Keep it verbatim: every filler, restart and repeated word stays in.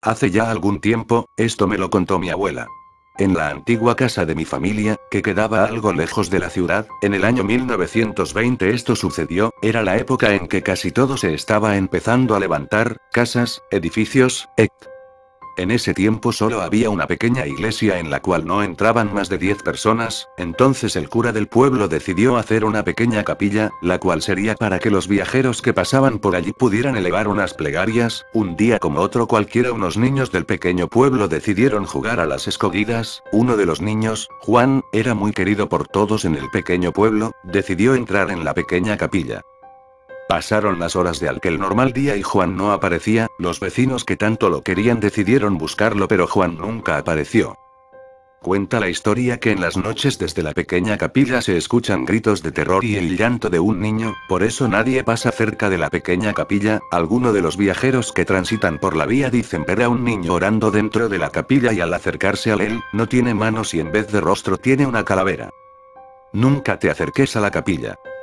Hace ya algún tiempo, esto me lo contó mi abuela. En la antigua casa de mi familia, que quedaba algo lejos de la ciudad, en el año mil novecientos veinte esto sucedió, era la época en que casi todo se estaba empezando a levantar, casas, edificios, etcétera. En ese tiempo solo había una pequeña iglesia en la cual no entraban más de diez personas, entonces el cura del pueblo decidió hacer una pequeña capilla, la cual sería para que los viajeros que pasaban por allí pudieran elevar unas plegarias. Un día como otro cualquiera, unos niños del pequeño pueblo decidieron jugar a las escondidas. Uno de los niños, Juan, era muy querido por todos en el pequeño pueblo, decidió entrar en la pequeña capilla. Pasaron las horas de aquel normal día y Juan no aparecía. Los vecinos que tanto lo querían decidieron buscarlo, pero Juan nunca apareció. Cuenta la historia que en las noches desde la pequeña capilla se escuchan gritos de terror y el llanto de un niño, por eso nadie pasa cerca de la pequeña capilla. Algunos de los viajeros que transitan por la vía dicen ver a un niño orando dentro de la capilla y al acercarse a él, no tiene manos y en vez de rostro tiene una calavera. Nunca te acerques a la capilla.